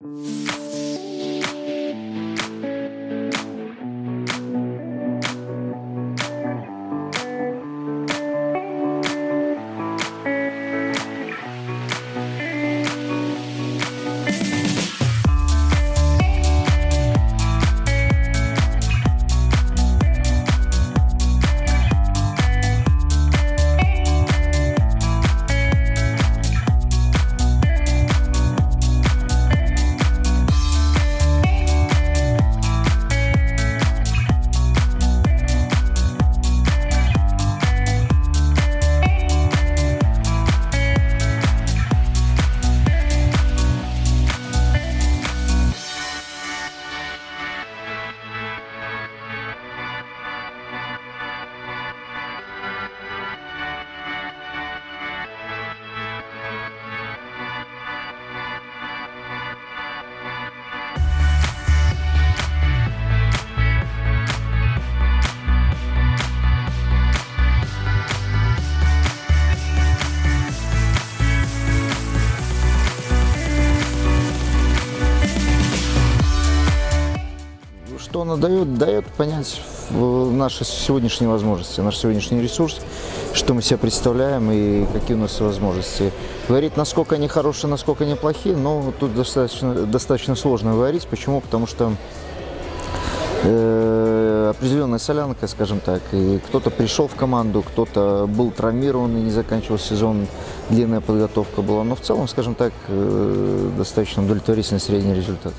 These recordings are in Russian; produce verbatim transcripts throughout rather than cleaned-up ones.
Что она дает? Дает понять наши сегодняшние возможности, наш сегодняшний ресурс, что мы себя представляем и какие у нас возможности. Говорить, насколько они хорошие, насколько они плохие, но тут достаточно, достаточно сложно говорить. Почему? Потому что э, определенная солянка, скажем так, и кто-то пришел в команду, кто-то был травмирован и не заканчивал сезон, длинная подготовка была. Но в целом, скажем так, э, достаточно удовлетворительный средний результат.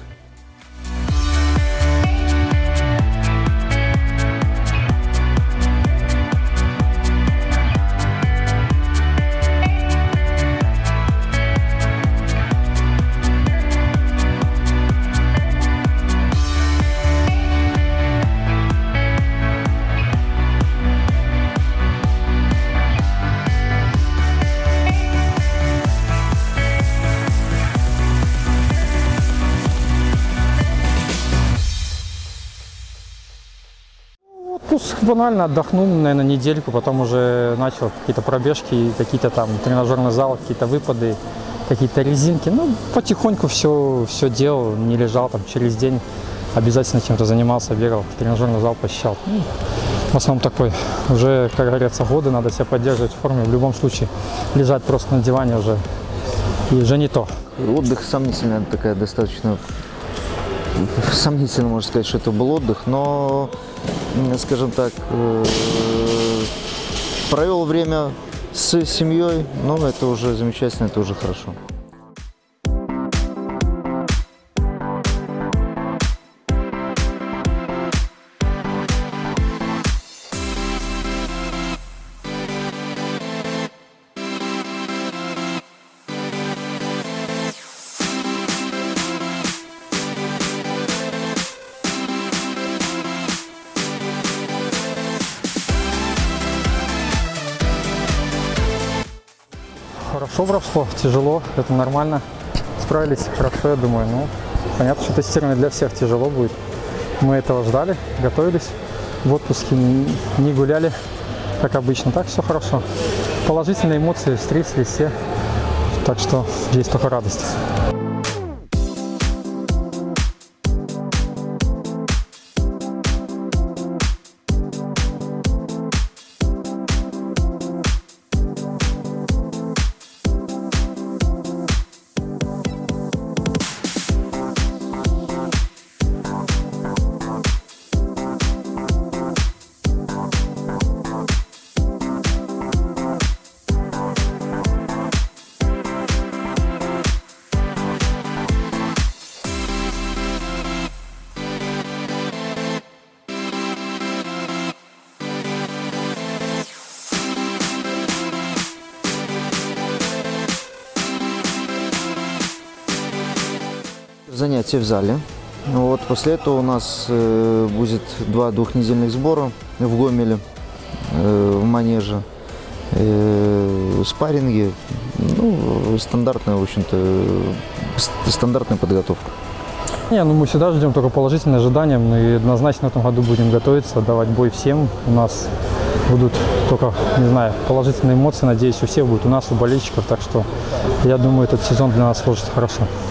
Банально отдохнул, наверное, недельку, потом уже начал какие-то пробежки, какие-то там тренажерный зал, какие-то выпады, какие-то резинки. Ну, потихоньку все, все делал, не лежал там через день, обязательно чем-то занимался, бегал, тренажерный зал посещал. Ну, в основном такой, уже, как говорится, годы, надо себя поддерживать в форме. В любом случае, лежать просто на диване уже, и уже не то. Отдых сомнительная такая достаточно, сомнительно можно сказать, что это был отдых, но, скажем так, провел время с семьей, но это уже замечательно, это уже хорошо. Хорошо вросло, тяжело, это нормально. Справились хорошо, я думаю. Ну, понятно, что тестирование для всех тяжело будет. Мы этого ждали, готовились. В отпуске не гуляли, как обычно. Так, все хорошо. Положительные эмоции встретились все. Так что есть только радость. Занятия в зале. Вот, после этого у нас э, будет два двухнедельных сбора в Гомеле, э, в манеже, э, спарринги, ну, стандартная, в общем-то, стандартная подготовка. Не, ну мы всегда ждем только положительные ожидания, мы однозначно в этом году будем готовиться, давать бой всем. У нас будут только, не знаю, положительные эмоции, надеюсь, у всех будет, у нас, у болельщиков, так что я думаю, этот сезон для нас сложится хорошо.